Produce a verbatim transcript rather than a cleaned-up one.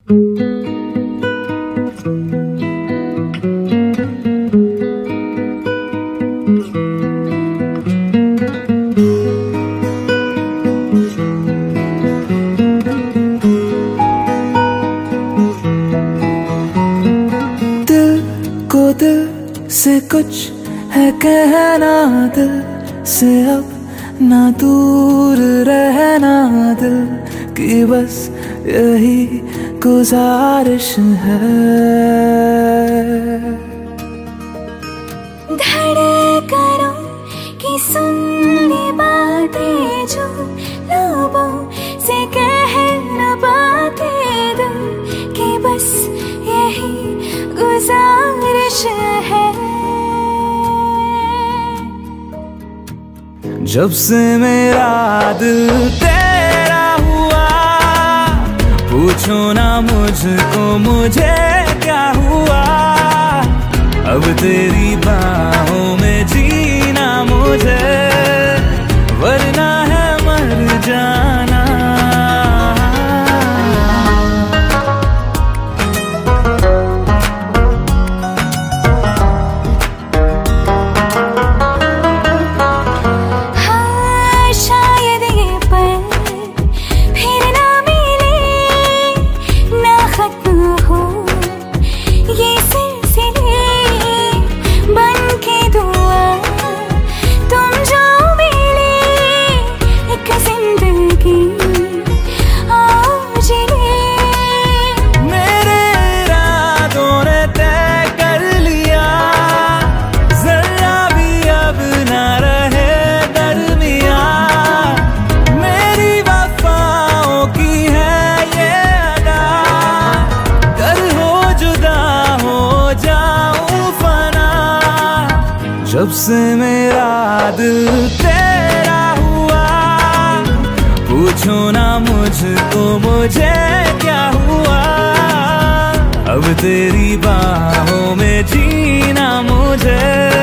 को दिल से कुछ है कहना, दिल से अब ना दूर रहना, दिल की बस यही गुजारिश है। धड़कनों की सुननी बातें जो लबों से कह न पाते, दिल की बस यही गुजारिश है। जब से मेरा दिल तेरा हुआ, पूछो ना मुझको मुझे क्या हुआ। अब तेरी बाहों में जीना मुझे, वरना है मर जाना। जब से मेरा दिल तेरा हुआ, पूछो ना मुझको मुझे क्या हुआ। अब तेरी बाहों में जीना मुझे,